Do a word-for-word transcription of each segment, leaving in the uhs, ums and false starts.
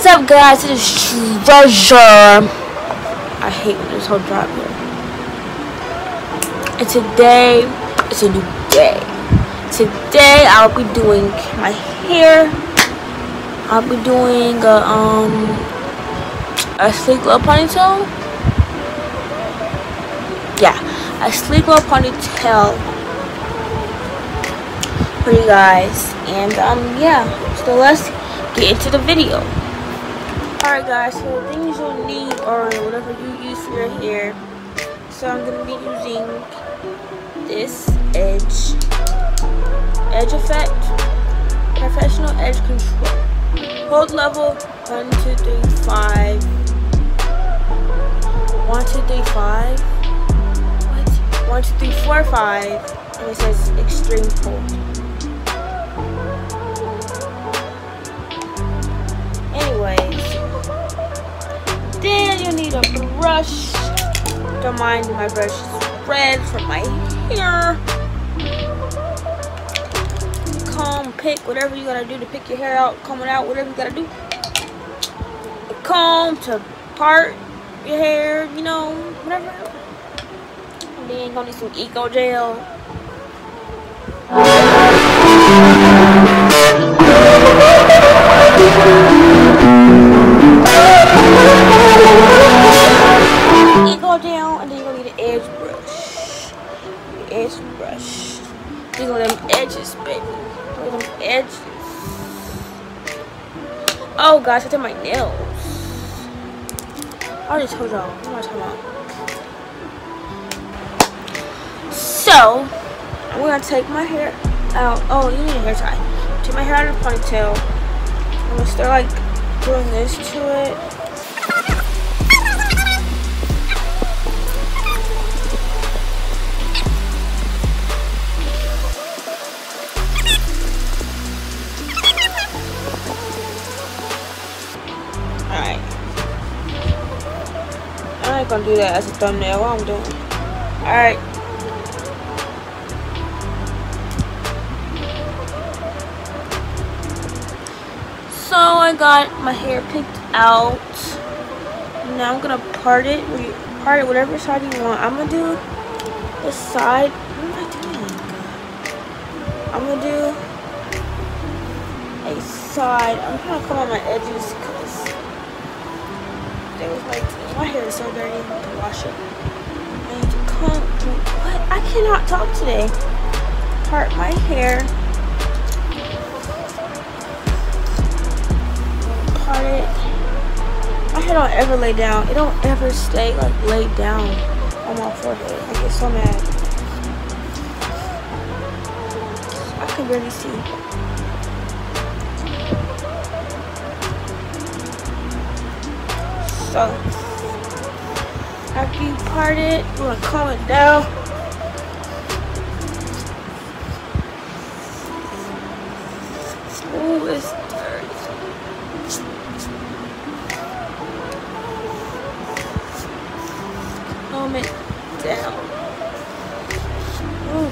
What's up, guys? It is Treasure. I hate when this whole drop here. And today, it's a new day. Today, I'll be doing my hair. I'll be doing a, um, a sleek low ponytail. Yeah, a sleek low ponytail for you guys. And, um, yeah. So, let's get into the video. Alright guys, so the things you'll need or whatever you use for your hair. So I'm going to be using this edge, edge effect, professional edge control. Hold level one, two, three, five. one, two, three, five. What? one, two, three, four, five. And it says extreme hold. Anyways, then you need a brush. Don't mind my brush is red for my hair. Comb, pick, whatever you gotta do to pick your hair out, comb it out, whatever you gotta do. A comb to part your hair, you know, whatever. And then you're gonna need some Eco Gel. Eco Gel, and then you're gonna need an edge brush. The edge brush. These are them edges, baby. Look at them edges. Oh gosh, I did my nails. I already told y'all. What am I talking about? So, I'm gonna take my hair out. Oh, you need a hair tie. Take my hair out of the ponytail. I'm gonna start like doing this to it. Alright. I'm not gonna do that as a thumbnail. What I'm doing. Alright. So I got my hair picked out. Now I'm gonna part it. Part it whatever side you want. I'm gonna do the side. What am I doing? I'm gonna do a side. I'm trying to come on my edges because there was like my hair is so dirty. I need to wash it. I need to comb. What? I cannot talk today. Part my hair. Part it. My hair don't ever lay down. It don't ever stay like laid down on my forehead. I get so mad. I can barely see. So after you part it, you want to comb it down. Ooh, it's dirty. Comb it down. Ooh.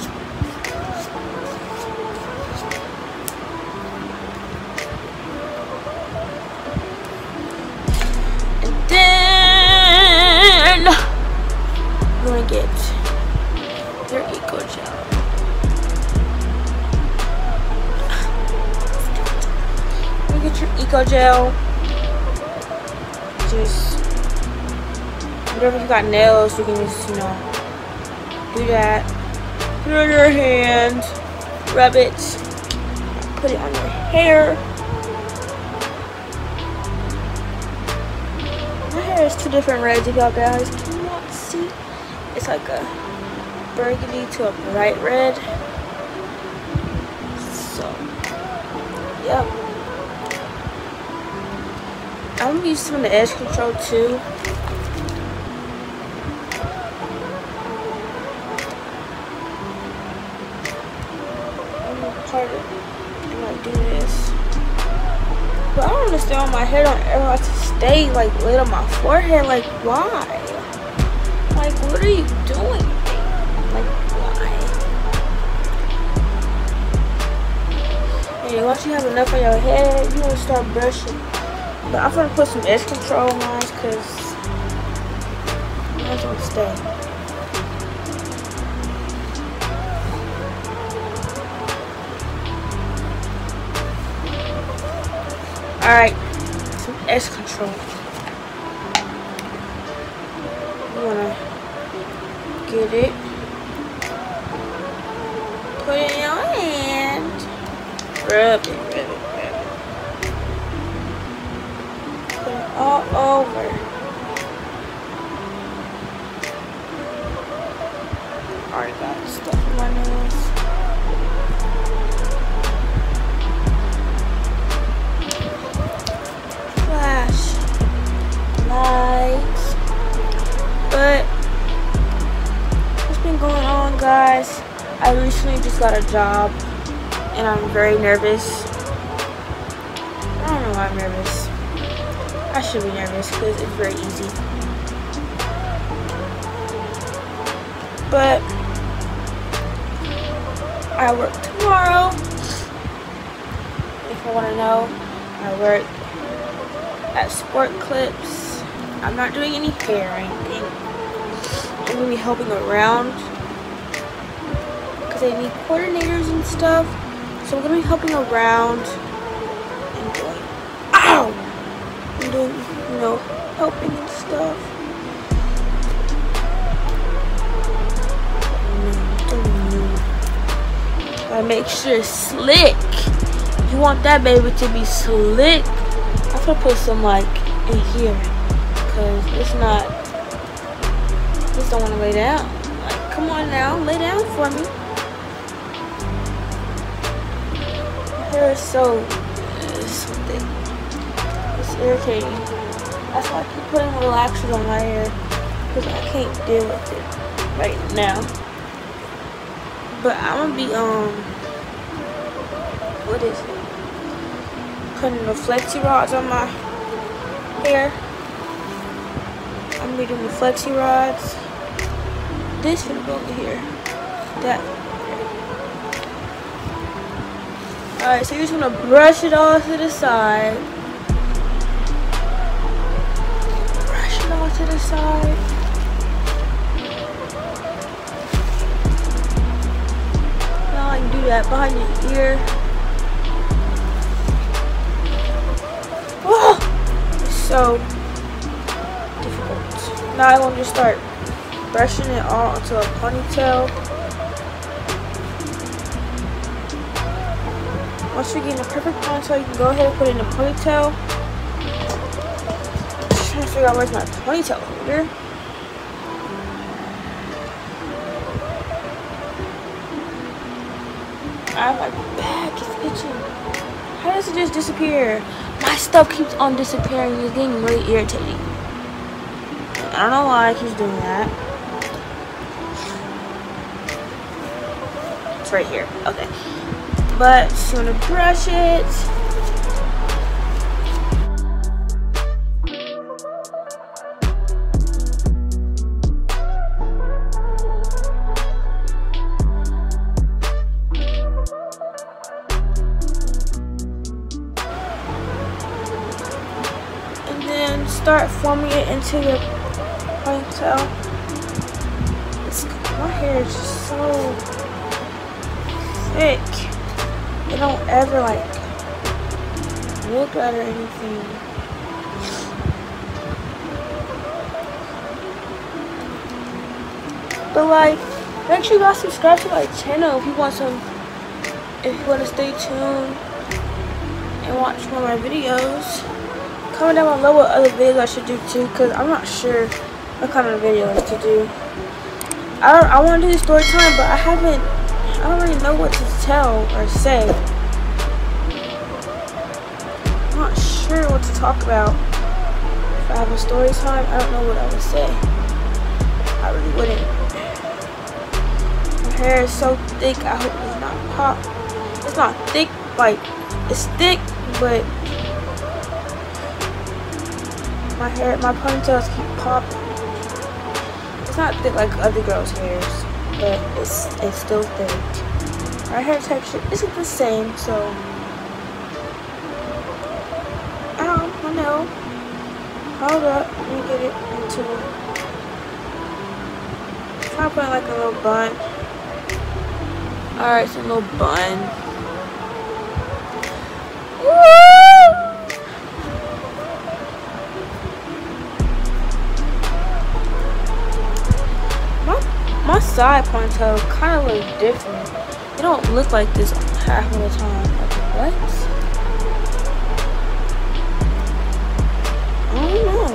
And then you're gonna get your Eco Gel. You get your Eco Gel. Just whatever you got nails, you can just, you know, do that. Put it on your hand, rub it, put it on your hair. My hair is two different reds if y'all guys cannot see. It's like a burgundy to a bright red. So, yep. I'm gonna use some of the edge control too. I'm gonna do this, but I don't understand why my hair don't ever have to stay like laid on my forehead. Like, why? Like, what are you doing? Like, why? And once you have enough on your head, you want to start brushing But I'm gonna put some edge control on mine because mine's gonna stay. Alright, some edge control. You wanna get it, put it in your hand, rub it, rub it, rub it. Put it all over. Already got stuff in my nose. Flash lights. But what's been going on, guys? I recently just got a job and I'm very nervous. I don't know why I'm nervous. I should be nervous because it's very easy. But I work tomorrow. If you want to know, I work at Sport Clips. I'm not doing any hair or anything. I'm going to be helping around because they need coordinators and stuff. So I'm going to be helping around and doing, ow! And doing, you know, helping and stuff. Gotta make sure it's slick. You want that baby to be slick. I'm gonna put some like in here because it's not. Just don't want to lay down. Like, come on now, lay down for me. My hair is so, uh, so thick. It's irritating. That's why I keep putting relaxers on my hair because I can't deal with it right now. But I'm gonna be um, what is it? Putting the flexi rods on my hair. I'm gonna be doing the flexi rods. This gonna go over here. That. All right, so you're just gonna brush it all to the side. Brush it all to the side. Do that behind your ear. Oh, it's so difficult. Now I'm going to just start brushing it all into a ponytail. Once you get in a perfect ponytail, you can go ahead and put it in a ponytail. Just trying to figure out where's my ponytail holder. Ah, my back is itching. How does it just disappear? My stuff keeps on disappearing. It's getting really irritating. I don't know why it keeps doing that. It's right here. Okay. But just gonna brush it. Start forming it into your ponytail. It's, my hair is just so thick. It don't ever like look at or anything. But like, make sure you guys subscribe to my channel if you want some. If you want to stay tuned and watch more of my videos. Comment down below what other videos I should do too, because I'm not sure what kind of videos to do. I don't, I want to do story time, but I haven't, I don't really know what to tell or say. I'm not sure what to talk about. If I have a story time, I don't know what I would say. I really wouldn't. My hair is so thick, I hope it's not pop. It's not thick, like, it's thick, but my hair, my ponytails keep popping. It's not thick like other girls' hairs, but it's it's still thick. Our hair texture isn't the same, so I don't know. Hold up, let me get it into it. Try to put like a little bun. Alright, some little bun. Woo! My, my side ponytail kind of look different. It don't look like this half of the time. Like, what? I don't know.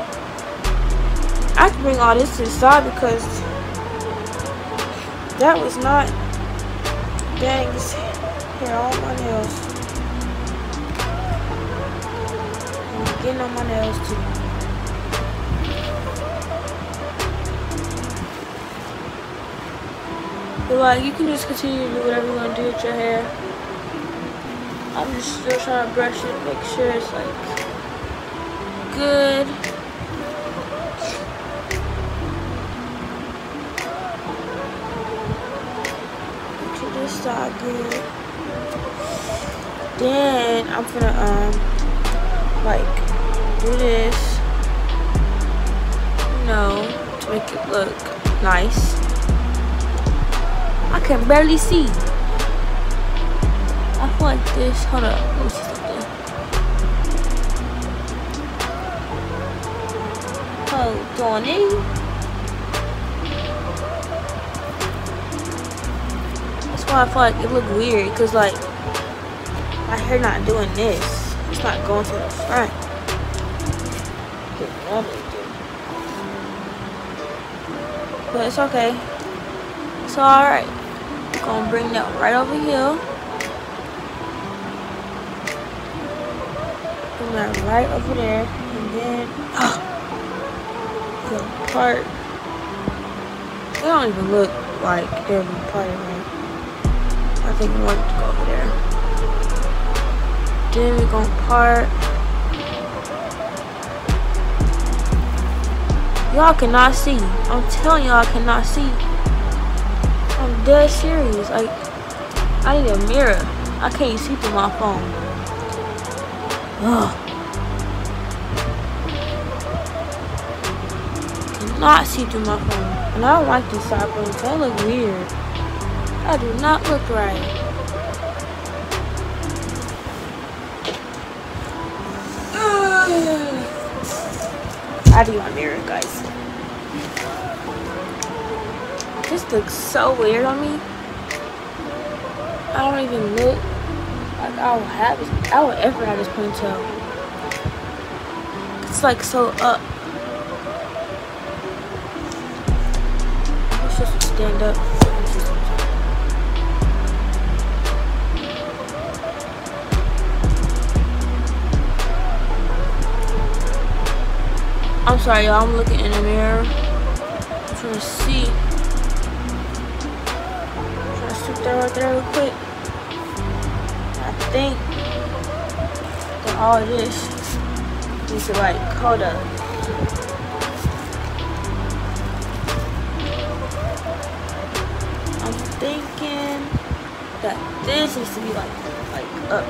I have to bring all this to the side because that was not. Dang, it's here all my nails. I'm getting on my nails too. But like, you can just continue to do whatever you want to do with your hair. I'm just still trying to brush it, make sure it's like good. Make sure this side good. Then I'm gonna um like do this, you know, to make it look nice. I can barely see. I feel like this. Hold up. Let me see something. Hold on in. That's why I feel like it look weird. Because, like, my hair not doing this. It's not going to the front. But it's okay. It's alright. I'm gonna bring that right over here. Bring that right over there. And then, oh, the part. They don't even look like they're parted right. I think we want to go over there. Then we're gonna part. Y'all cannot see. I'm telling y'all, I cannot see. I'm dead serious. Like, I need a mirror. I can't see through my phone. Ugh. Cannot see through my phone. And I don't like these side ponytails. They look weird. That do not look right. I do my mirror, guys. This looks so weird on me. I don't even look like I would have this, I would ever have this ponytail. It's like so up. Let's just stand up. I'm sorry, y'all. I'm looking in the mirror. I'm trying to see. That right there real quick. I think that all of this needs to like hold up. I'm thinking that this needs to be like like up.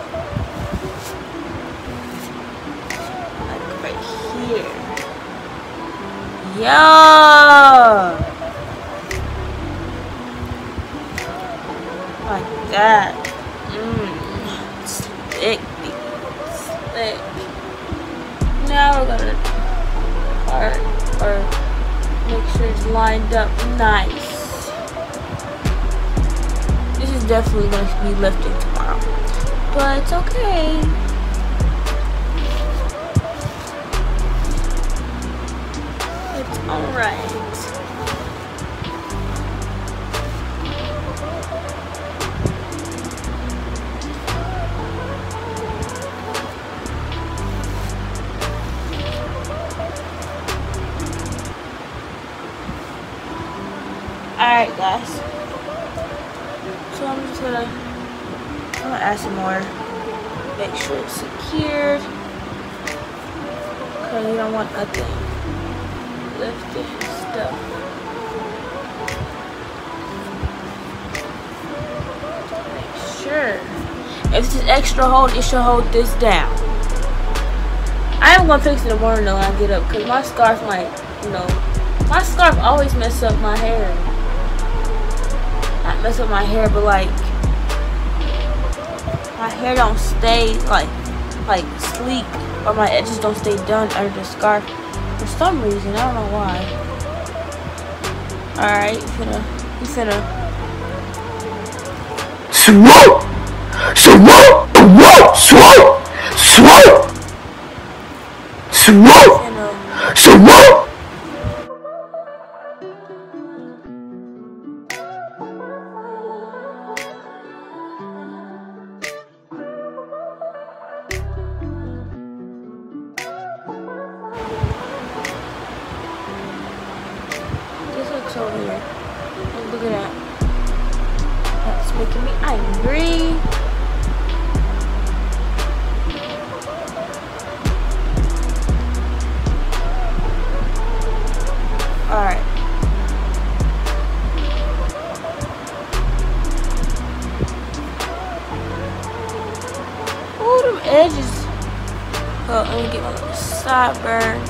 Like right here. Yeah. Like that. Mmm. Slick. Slick. Now we're gonna part or make sure it's lined up nice. This is definitely gonna be lifting tomorrow. But it's okay. It's alright. Alright guys, so I'm just gonna, I'm gonna add some more, make sure it's secured, because you don't want nothing lifted and stuff. Make sure, if this is extra hold, it should hold this down. I I am gonna fix it in the morning though when I get up, cause my scarf might, you know, my scarf always mess up my hair. Not mess up my hair, but like my hair don't stay like like sleek, or my edges don't stay done under the scarf for some reason. I don't know why. All right, you finna, you finna. Swoop, swoop, swoop, swoop, swoop, swoop, swoop. Over here. Look at that. That's making me angry. Alright. Ooh, them edges. Oh, let me get my little sideburns.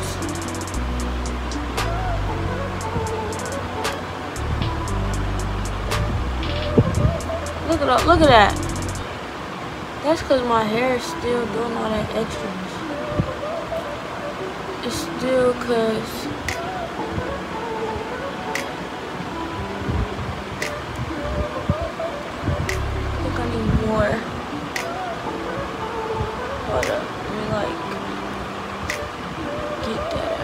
Look at look at that. That's because my hair is still doing all that extras. It's still because I think I need more. Hold up, let me like get that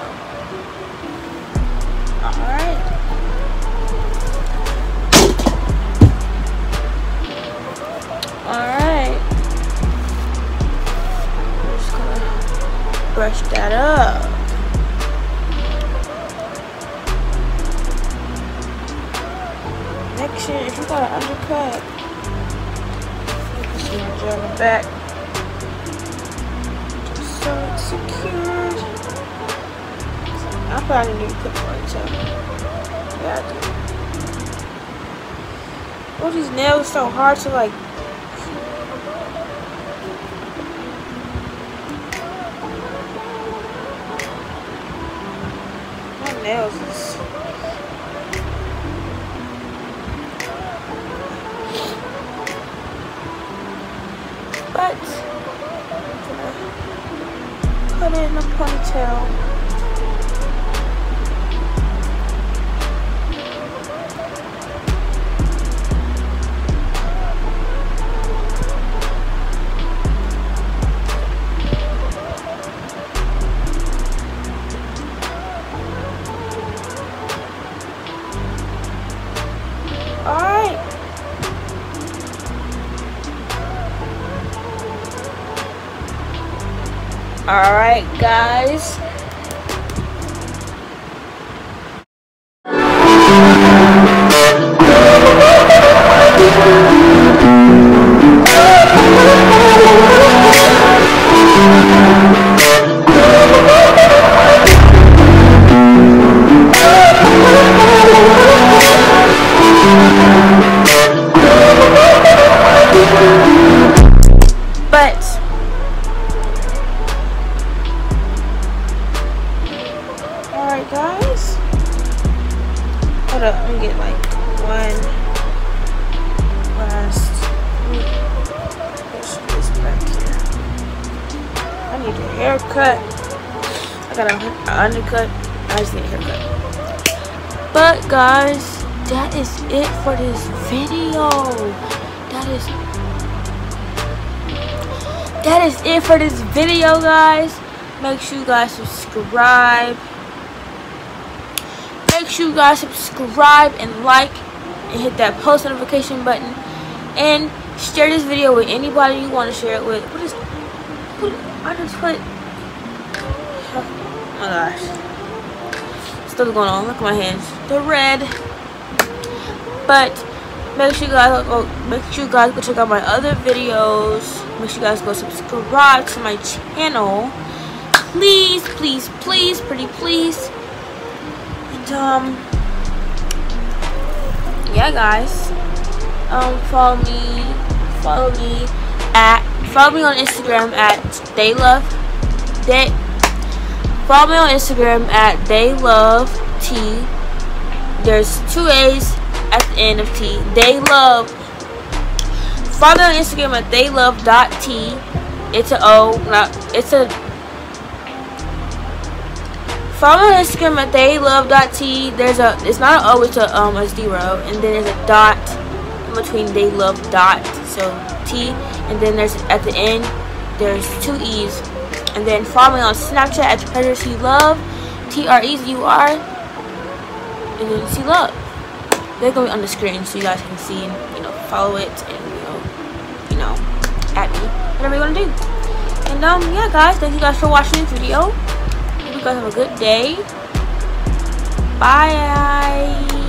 out. All right. Alright, I'm just gonna brush that up. Make sure if you got an undercut, you can see my gel in the back. Just so it's secured. I probably need to put more too. Yeah, I do. Oh, these nails are so hard to like. My nails is. But I'm gonna put it in a ponytail. Alright. Alright, guys. But alright, guys. Hold up, let me get like one last. Push this back here. I need a haircut. I got an undercut. I just need a haircut. But guys, that is it for this video. That is That is it for this video, guys. Make sure you guys subscribe. Make sure you guys subscribe and like and hit that post notification button and share this video with anybody you want to share it with. What is what, I just put oh my gosh, stuff going on. Look at my hands, they're red. But make sure you guys go make sure you guys go check out my other videos. Make sure you guys go subscribe to my channel. Please, please, please, pretty please. And um yeah, guys. Um follow me. Follow me at follow me on Instagram at They Love Day follow me on Instagram at theylovet. There's two A's at the end of T. They love. Follow me on Instagram at theylove.t. It's a O, not it's a. Follow me on Instagram at theylove.t. There's a. It's not an O. It's a um a zero, and then there's a dot in between theylove dot. So T, and then there's at the end there's two E's, and then follow me on Snapchat at Treasures You Love, T R E Z U R, and then see love. They're gonna be on the screen so you guys can see and you know follow it and you know you know at me whatever you wanna do. And um yeah guys, thank you guys for watching this video. Hope you guys have a good day. Bye.